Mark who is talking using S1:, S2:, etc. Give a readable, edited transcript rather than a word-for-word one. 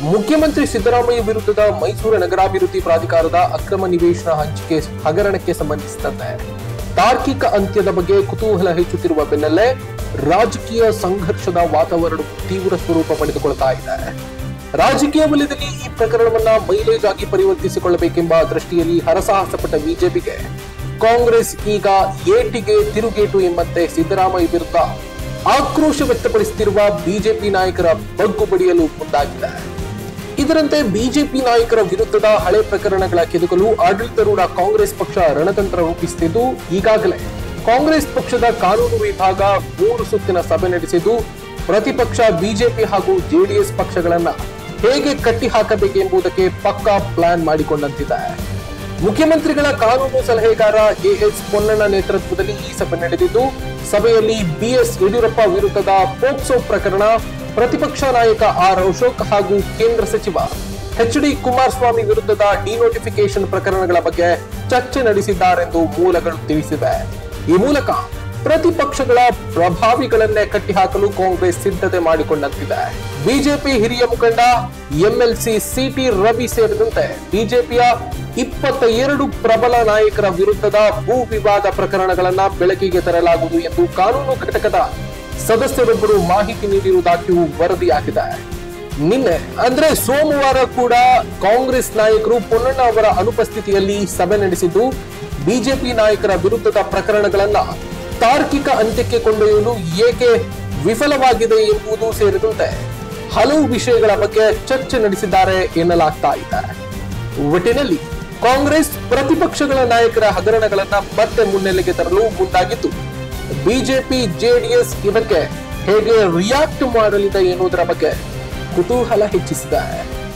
S1: ಮುಖ್ಯಮಂತ್ರಿ ಸಿದ್ದರಾಮಯ್ಯ ವಿರುದ್ಧದ ಮೈಸೂರು ನಗರಾಭಿವೃದ್ಧಿ ಪ್ರಾಧಿಕಾರದ ಅಕ್ರಮ ನಿವೇಶನ ಹಂಚಿಕೆ ಹಗರಣಕ್ಕೆ ಸಂಬಂಧಿಸಿದಂತೆ ತಾರ್ಕಿಕ ಅಂತ್ಯದ ಬಗ್ಗೆ ಕುತೂಹಲ ಹೆಚ್ಚುತ್ತಿರುವ ಬೆನ್ನಲ್ಲೇ ರಾಜಕೀಯ ಸಂಘರ್ಷದ ವಾತಾವರಣ ತೀವ್ರ ಸ್ವರೂಪ ಪಡೆದುಕೊಳ್ತಾ ಇದೆ. ರಾಜಕೀಯ ವಲಯದಲ್ಲಿ ಈ ಪ್ರಕರಣವನ್ನ ಮೈಲೇಜ್ ಆಗಿ ಪರಿವರ್ತಿಸಿಕೊಳ್ಳಬೇಕೆಂಬ ದೃಷ್ಟಿಯಲ್ಲಿ ಹರಸಾಹಸಪಟ್ಟ ಬಿಜೆಪಿಗೆ ಕಾಂಗ್ರೆಸ್ ಈಗ ಏಟಿಗೆ ತಿರುಗೇಟು ಎಂಬಂತೆ ಸಿದ್ದರಾಮಯ್ಯ ವಿರುದ್ಧ ಆಕ್ರೋಶ ವ್ಯಕ್ತಪಡಿಸುತ್ತಿರುವ ಬಿಜೆಪಿ ನಾಯಕರ ಬಗ್ಗು ಬಡಿಯಲು ಮುಂದಾಗಿದೆ. ಇದರಂತೆ ಬಿಜೆಪಿ ನಾಯಕರ ವಿರುದ್ಧದ ಹಳೆ ಪ್ರಕರಣಗಳ ಕೆದಕಲು ಆಡಳಿತಾರೂಢ ಕಾಂಗ್ರೆಸ್ ಪಕ್ಷ ರಣತಂತ್ರ ರೂಪಿಸುತ್ತಿದ್ದು, ಈಗಾಗಲೇ ಕಾಂಗ್ರೆಸ್ ಪಕ್ಷದ ಕಾನೂನು ವಿಭಾಗ 3 ಸುತ್ತಿನ ಸಭೆ ನಡೆಸಿದ್ದು, ಪ್ರತಿಪಕ್ಷ ಬಿಜೆಪಿ ಹಾಗೂ ಜೆಡಿಎಸ್ ಪಕ್ಷಗಳನ್ನ ಹೇಗೆ ಕಟ್ಟಿ ಹಾಕಬೇಕೆಂಬುದಕ್ಕೆ ಪಕ್ಕಾ ಪ್ಲಾನ್ ಮಾಡಿಕೊಂಡಂತಿದೆ. ಮುಖ್ಯಮಂತ್ರಿಗಳ ಕಾನೂನು ಸಲಹೆಗಾರ ಎಎಸ್ ಪೊನ್ನಣ್ಣ ನೇತೃತ್ವದಲ್ಲಿ ಈ ಸಭೆ ನಡೆದಿದ್ದು, ಸಭೆಯಲ್ಲಿ ಬಿಎಸ್ ಯಡಿಯೂರಪ್ಪ ವಿರುದ್ಧದ ಪೋಕ್ಸೋ ಪ್ರಕರಣ, ಪ್ರತಿಪಕ್ಷ ನಾಯಕ ಆರ್ ಅಶೋಕ್ ಹಾಗೂ ಕೇಂದ್ರ ಸಚಿವ ಎಚ್ಡಿ ಕುಮಾರಸ್ವಾಮಿ ವಿರುದ್ಧದ ಡಿನೋಟಿಫಿಕೇಶನ್ ಪ್ರಕರಣಗಳ ಬಗ್ಗೆ ಚರ್ಚೆ ನಡೆಸಿದ್ದಾರೆಂದು ಮೂಲಗಳು ತಿಳಿಸಿವೆ. ಈ ಮೂಲಕ ಪ್ರತಿಪಕ್ಷಗಳ ಪ್ರಭಾವಿಗಳನ್ನೇ ಕಟ್ಟಿಹಾಕಲು ಕಾಂಗ್ರೆಸ್ ಸಿದ್ಧತೆ ಮಾಡಿಕೊಂಡಂತಿದೆ. ಬಿಜೆಪಿ ಹಿರಿಯ ಮುಖಂಡ ಎಂಎಲ್ಸಿ ಸಿಟಿ ರವಿ ಸೇರಿದಂತೆ ಬಿಜೆಪಿಯ 22 ಪ್ರಬಲ ನಾಯಕರ ವಿರುದ್ಧದ ಭೂ ವಿವಾದ ಪ್ರಕರಣಗಳನ್ನ ಬೆಳಕಿಗೆ ತರಲಾಗುವುದು ಎಂದು ಕಾನೂನು ಘಟಕದ ಸದಸ್ಯರೊಬ್ಬರು ಮಾಹಿತಿ ನೀಡಿರುವುದಾಗಿಯೂ ವರದಿಯಾಗಿದೆ. ನಿನ್ನೆ ಅಂದ್ರೆ ಸೋಮವಾರ ಕೂಡ ಕಾಂಗ್ರೆಸ್ ನಾಯಕರು ಪೊನ್ನಣ್ಣ ಅವರ ಅನುಪಸ್ಥಿತಿಯಲ್ಲಿ ಸಭೆ ನಡೆಸಿದ್ದು, ಬಿಜೆಪಿ ನಾಯಕರ ವಿರುದ್ಧದ ಪ್ರಕರಣಗಳನ್ನ ತಾರ್ಕಿಕ ಅಂತ್ಯಕ್ಕೆ ಕೊಂಡೊಯ್ಯಲು ಏಕೆ ವಿಫಲವಾಗಿದೆ ಎಂಬುದು ಸೇರಿದಂತೆ ಹಲವು ವಿಷಯಗಳ ಬಗ್ಗೆ ಚರ್ಚೆ ನಡೆಸಿದ್ದಾರೆ ಎನ್ನಲಾಗ್ತಾ ಇದೆ. ಒಟ್ಟಿನಲ್ಲಿ ಕಾಂಗ್ರೆಸ್ ಪ್ರತಿಪಕ್ಷಗಳ ನಾಯಕರ ಹಗರಣಗಳನ್ನ ಮತ್ತೆ ಮುನ್ನೆಲೆಗೆ ತರಲು ಮುಂದಾಗಿದ್ದು, ಬಿಜೆಪಿ ಜೆಡಿಎಸ್ ಇದಕ್ಕೆ ಹೇಗೆ ರಿಯಾಕ್ಟ್ ಮಾಡಲಿದೆ ಎನ್ನುವುದರ ಬಗ್ಗೆ ಕುತೂಹಲ ಹೆಚ್ಚಿಸಿದೆ.